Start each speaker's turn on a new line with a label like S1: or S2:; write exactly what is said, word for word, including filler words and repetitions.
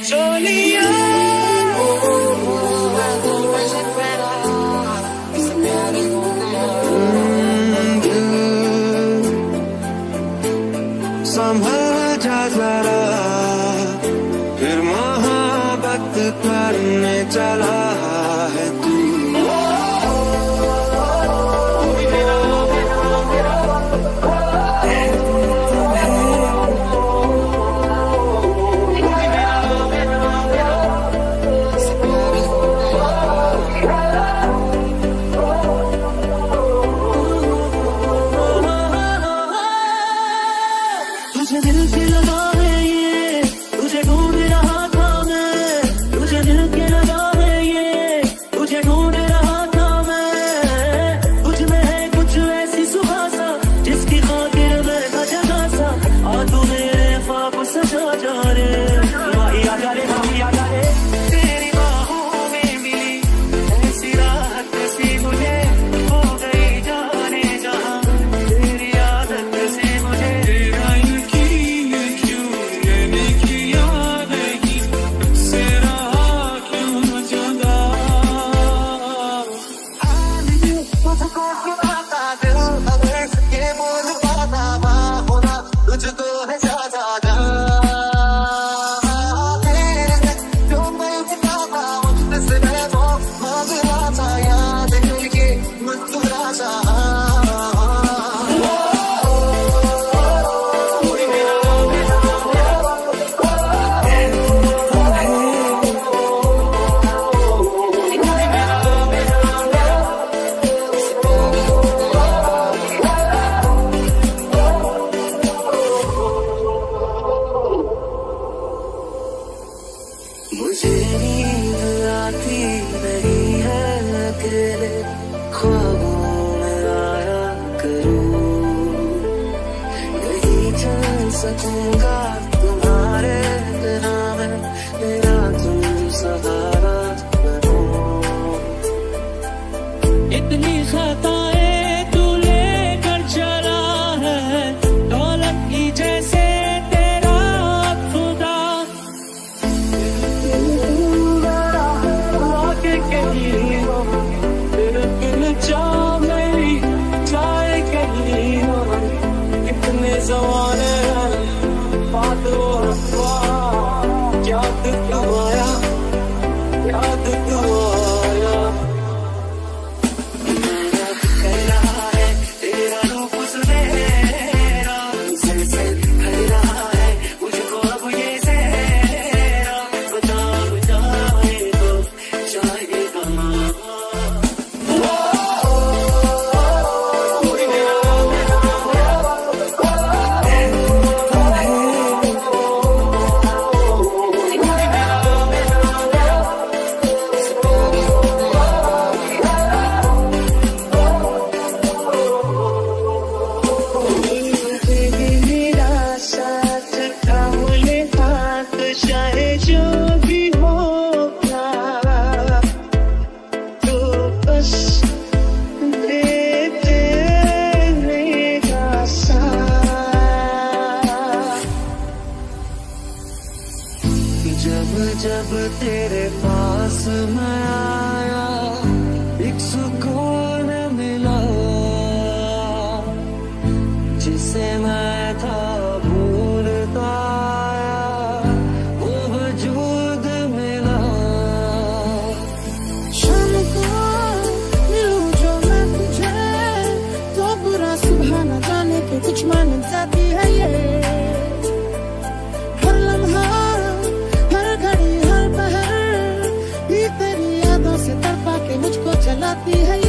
S1: चोलिया संभल जा जरा, फिर मोहब्बत करने चला है तू। तुझे दिल की लगा है ये, तुझे ढूंढ रहा था मैं, तुझे दिल की लगा है ये, तुझे ढूंढ रहा था मैं। तुझ में है कुछ ऐसी सुहासा, जिसकी खातिर मैं था जगा सा। आ तू मेरे ख्वाब सजा जा रे, माही आ जा रे, माही आ जा रे। तेरी बाहों में मिली ऐसी राहत सी मुझे, हो गई जाने जहां तेरी आदत से मुझे। मुझे नींद आती नहीं है, अकेले ख्वाबों में आया करूं। नहीं चल सकूंगा तुम्हारे बिना मैं, मेरा तुम सहारा बनो। इतनी खताएं तू लेकर चला है, दौलत की जैसे ज़माने बात याद क्यों आया, याद क्यों आया। मेरा कह रहा है तेरा रूप सुनहरा, सिर से कह रहा है मुझको अब ये सहरा। बता बचाए तो चाहिए कहाँ। जब जब तेरे पास मैं आया, एक सुकून मिला, जिसे मैं था भूलता आया, वो वजूद मिला।
S2: शाम को मिलूं जो मैं तुझे, तो बुरा सुबह न जाने के कुछ मान जाती है ये। हर लम्हा तेरी यादों से तड़पा के मुझको जलाती है।